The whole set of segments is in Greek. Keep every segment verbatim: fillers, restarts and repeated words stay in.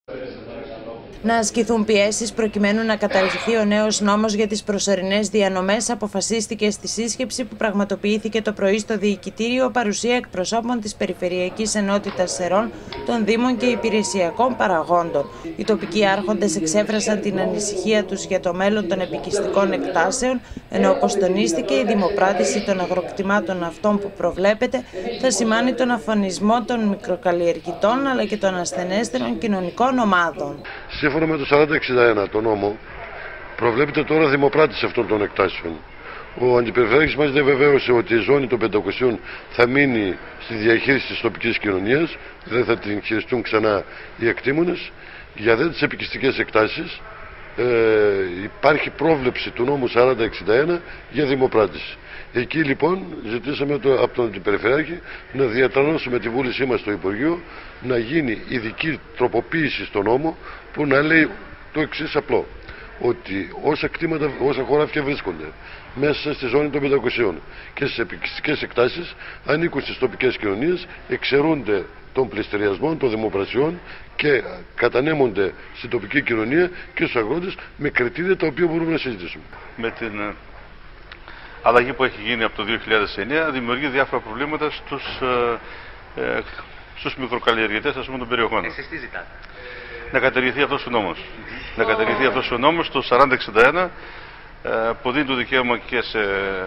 Να ασκηθούν πιέσεις προκειμένου να καταργηθεί ο νέος νόμος για τις προσωρινές διανομές αποφασίστηκε στη σύσκεψη που πραγματοποιήθηκε το πρωί στο Διοικητήριο παρουσία εκπροσώπων της Περιφερειακής Ενότητας Σερών, των Δήμων και υπηρεσιακών παραγόντων. Οι τοπικοί άρχοντες εξέφρασαν την ανησυχία τους για το μέλλον των επικιστικών εκτάσεων, ενώ όπως τονίστηκε η δημοπράτηση των αγροκτημάτων αυτών που προβλέπεται θα σημάνει τον αφανισμό των μικροκαλλιεργητών αλλά και των ασθενέστερων κοινωνικών ομάδων. Σύμφωνα με το σαράντα εξήντα ένα το νόμο, προβλέπεται τώρα δημοπράτηση αυτών των εκτάσεων. Ο Αντιπεριφερειάρχης μας διαβεβαίωσε ότι η ζώνη των πεντακοσίων θα μείνει στη διαχείριση της τοπικής κοινωνίας, δεν θα την χειριστούν ξανά οι εκτήμονες. Για δε τις επικιστικές εκτάσεις ε, υπάρχει πρόβλεψη του νόμου σαράντα εξήντα ένα για δημοπράτηση. Εκεί λοιπόν ζητήσαμε το, από τον Αντιπεριφερειάρχη να διατρανώσουμε τη βούλησή μας στο Υπουργείο να γίνει ειδική τροποποίηση στο νόμο που να λέει το εξής απλό, ότι όσα κτήματα, όσα χωράφια βρίσκονται μέσα στη ζώνη των πεντακοσίων και στις επικιστικές εκτάσεις ανήκουν στις τοπικές κοινωνίες, εξαιρούνται των πληστηριασμών, των δημοπρασιών και κατανέμονται στην τοπική κοινωνία και στους αγρότες με κριτήρια τα οποία μπορούμε να συζητήσουμε. Με την αλλαγή που έχει γίνει από το δύο χιλιάδες εννέα δημιουργεί διάφορα προβλήματα στους, ε, ε, στους μικροκαλλιεργητές ας πούμε, των περιοχών. Εσείς τι ζητάτε? Να καταργηθεί αυτός ο νόμος. Να καταργηθεί αυτός ο νόμος το σαράντα εξήντα ένα ε, που δίνει το δικαίωμα και σε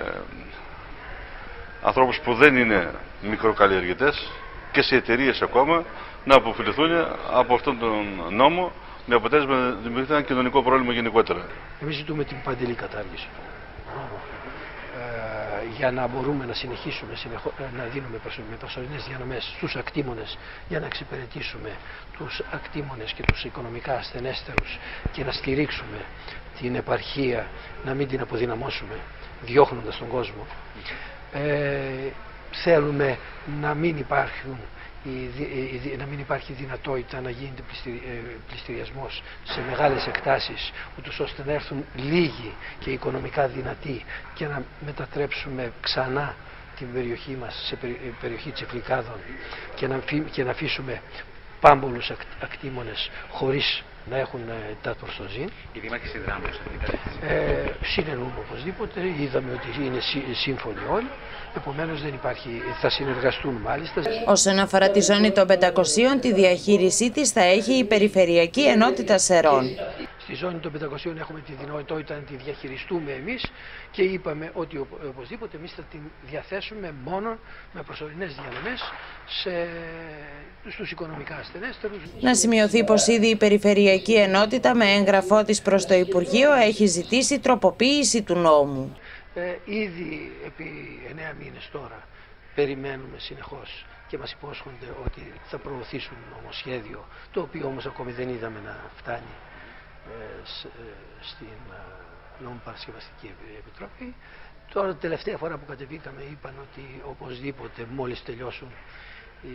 ανθρώπους που δεν είναι μικροκαλλιεργητές και σε εταιρείες ακόμα να αποφεληθούν από αυτόν τον νόμο, με αποτέλεσμα να δημιουργηθεί ένα κοινωνικό πρόβλημα γενικότερα. Εμείς ζητούμε την παντελή κατάργηση του νόμου ε, για να μπορούμε να συνεχίσουμε συνεχώ, να δίνουμε με προσωρινές διανομές στους ακτήμονες για να εξυπηρετήσουμε τους ακτήμονες και τους οικονομικά ασθενέστερους και να στηρίξουμε την επαρχία, να μην την αποδυναμώσουμε διώχνοντας τον κόσμο. Ε, θέλουμε να μην υπάρχουν να μην υπάρχει δυνατότητα να γίνεται πληστηριασμός σε μεγάλες εκτάσεις, ούτως ώστε να έρθουν λίγοι και οικονομικά δυνατοί και να μετατρέψουμε ξανά την περιοχή μας σε περιοχή τσιφλικάδων και να, και να αφήσουμε πάμπολους ακτήμονες χωρίς να έχουν τα τορστοζήν. Οι δήμαρχοι συνδράμουν σε αυτή την ε, συνενούμε οπωσδήποτε, είδαμε ότι είναι σύμφωνοι όλοι, επομένως δεν υπάρχει, θα συνεργαστούν μάλιστα. Όσον αφορά τη ζώνη των πεντακοσίων, τη διαχείρισή της θα έχει η Περιφερειακή Ενότητα Σερών. Στη ζώνη των πεντακοσίων έχουμε τη δυνατότητα να τη διαχειριστούμε εμείς και είπαμε ότι οπωσδήποτε εμείς θα την διαθέσουμε μόνο με προσωρινές διανομές σε, στους οικονομικά ασθενέστερους. Να σημειωθεί πως ήδη η Περιφερειακή Ενότητα με έγγραφό της προς το Υπουργείο έχει ζητήσει τροποποίηση του νόμου. Ε, ήδη επί εννέα μήνες τώρα περιμένουμε συνεχώς και μας υπόσχονται ότι θα προωθήσουν νομοσχέδιο, το οποίο όμως ακόμη δεν είδαμε να φτάνει στην Νομοπαρασκευαστική Επιτροπή. Τώρα τελευταία φορά που κατεβήκαμε είπαν ότι οπωσδήποτε μόλις τελειώσουν οι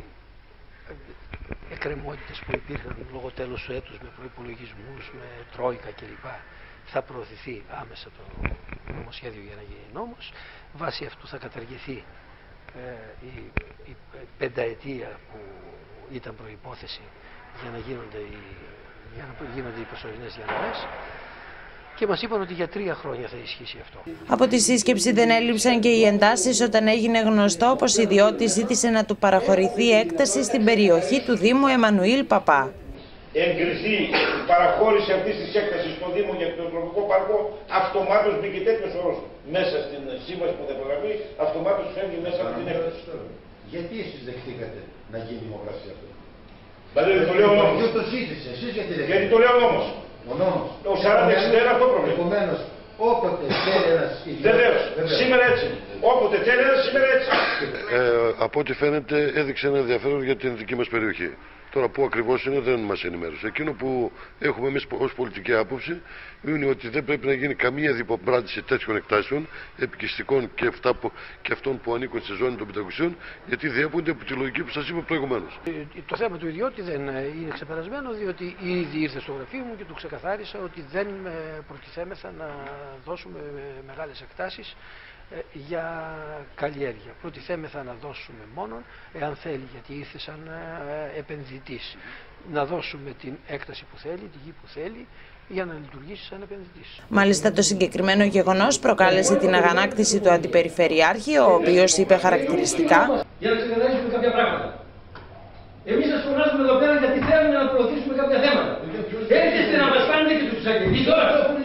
εκκρεμότητες που υπήρχαν λόγω τέλους του έτους με προϋπολογισμούς, με τρόικα κλπ. Θα προωθηθεί άμεσα το νομοσχέδιο για να γίνει νόμος. Βάσει αυτού θα καταργηθεί ε, η, η πενταετία που ήταν προϋπόθεση για να γίνονται οι για να γίνονται οι προσωρινές διανομές και μας είπαν ότι για τρία χρόνια θα ισχύσει αυτό. Από τη σύσκεψη δεν έλειψαν και οι εντάσεις όταν έγινε γνωστό πως η ιδιώτης ζήτησε να του παραχωρηθεί έκταση στην περιοχή του Δήμου Εμμανουήλ Παπά. Εγκριθεί η παραχώρηση αυτής της έκτασης στο Δήμο για τον τροπικό πάρκο, αυτομάτως μπήκε τέτοιος όρος μέσα στην σύμβαση που θα υπογραφεί, αυτομάτως φεύγει μέσα από την έκταση. Γιατί εσείς δεχτήκατε να γίνει δημοκρασία αυτό? Δηλαδή το λέω νόμος. Ποιος το ζήτησε, εσείς γιατί δεν. Γιατί το λέω νόμος. Ο νόμος. Ο σαράντα εξήντα ένα αυτό προβλέπει. Επομένως, όποτε θέλει ένας ιδιώτης. Βεβαίως. Σήμερα έτσι. Όποτε θέλει ένας, σήμερα έτσι. Ε, από ό,τι φαίνεται έδειξε ένα ενδιαφέρον για την δική μας περιοχή. Τώρα που ακριβώς είναι δεν μας ενημέρωσε. Εκείνο που έχουμε εμείς ως πολιτική άποψη είναι ότι δεν πρέπει να γίνει καμία διποπράτηση τέτοιων εκτάσεων, επικιστικών και, αυτά που, και αυτών που ανήκουν στη ζώνη των πεντακοσίων, γιατί διέπονται από τη λογική που σας είπα προηγουμένως. Το θέμα του ιδιώτη δεν είναι ξεπερασμένο, διότι ήδη ήρθε στο γραφείο μου και του ξεκαθάρισα ότι δεν προτιθέμεθα να δώσουμε μεγάλες εκτάσεις για καλλιέργεια. Προτιθέμεθα να δώσουμε μόνο εάν θέλει, γιατί ήρθε σαν επενδυτής. να δώσουμε την έκταση που θέλει, τη γη που θέλει, για να λειτουργήσει σαν επενδυτής. Μάλιστα, το συγκεκριμένο γεγονός προκάλεσε την αγανάκτηση του Αντιπεριφερειάρχη, ο οποίος είπε χαρακτηριστικά: Για να ξεκαθαρίσουμε κάποια πράγματα. Εμείς σας φωνάζουμε εδώ πέρα γιατί θέλουμε να προωθήσουμε κάποια θέματα. Έρχεστε να μας κάνετε και τους εισαγγελείς τώρα.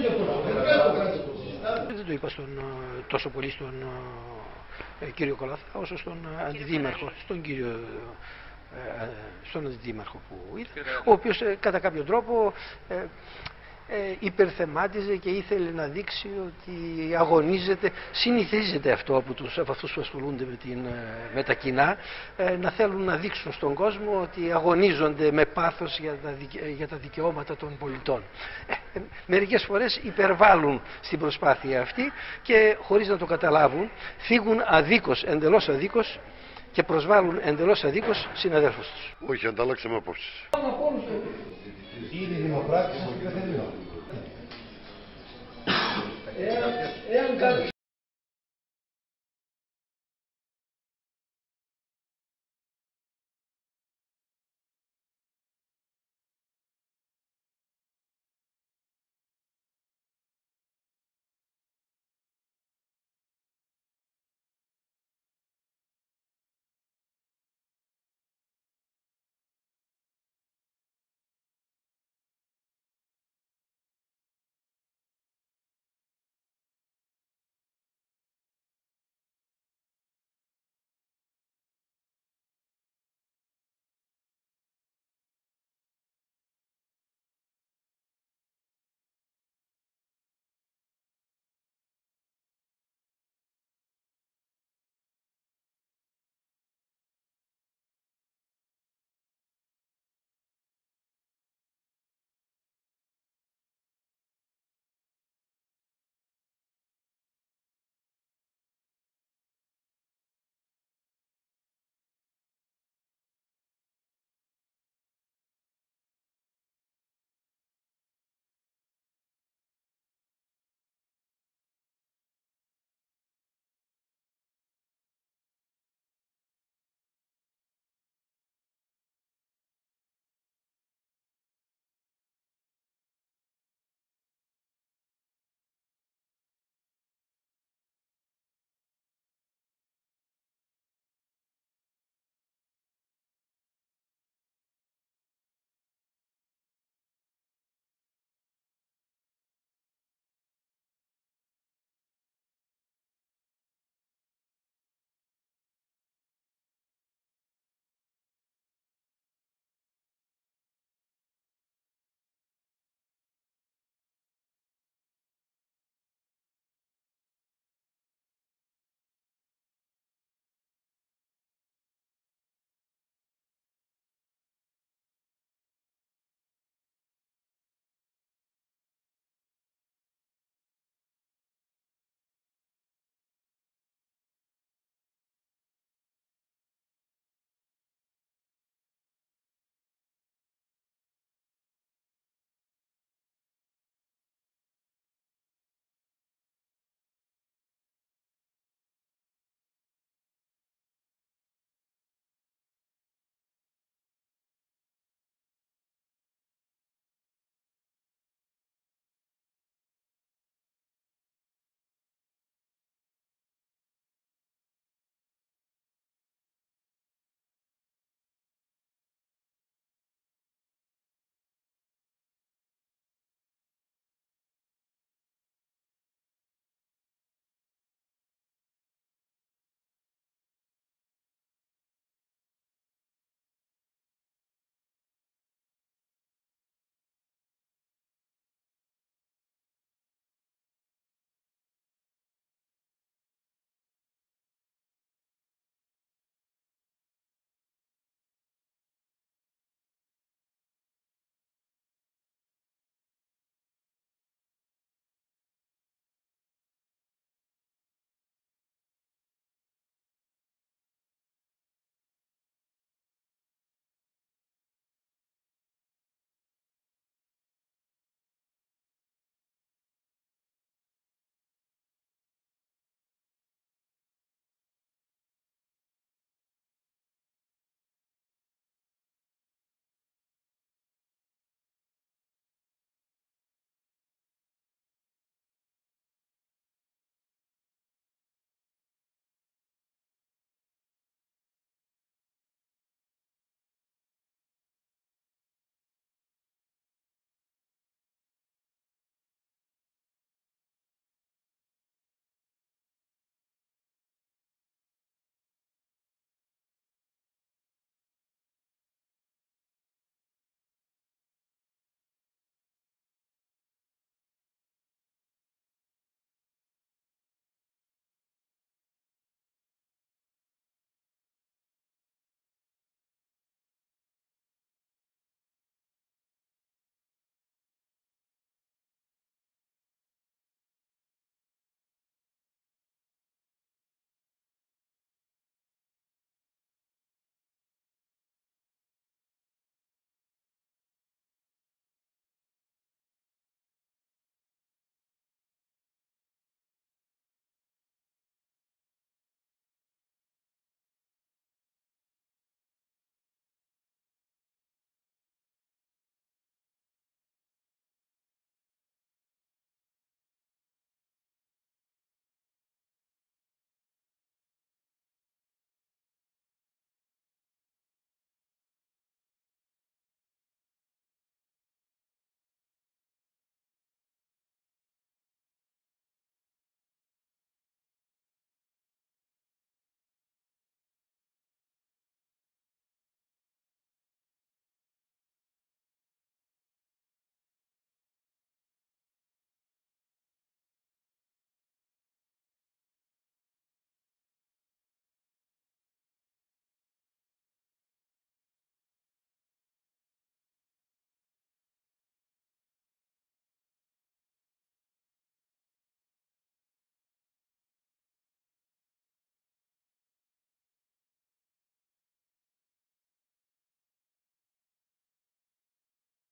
Δεν το είπα στον, τόσο πολύ στον ε, κύριο Κολαθά όσο στον αντιδήμαρχο, στον κύριο ε, στον αντιδήμαρχο που ήταν, ο οποίος ε, κατά κάποιο τρόπο ε, ε, υπερθεμάτιζε και ήθελε να δείξει ότι αγωνίζεται, συνηθίζεται αυτό από, τους, από αυτούς που ασχολούνται με, την, με τα κοινά, ε, να θέλουν να δείξουν στον κόσμο ότι αγωνίζονται με πάθος για τα, δικαι, για τα δικαιώματα των πολιτών. Ε, μερικές φορές υπερβάλλουν στην προσπάθεια αυτή και χωρίς να το καταλάβουν θίγουν αδίκως, εντελώς αδίκως, και προσβάλλουν εντελώς αδίκως συναδέλφους τους. Όχι, αντάλλαξαμε απόψεις. Είναι δημοκράτης, όχι δεν είναι. Εάν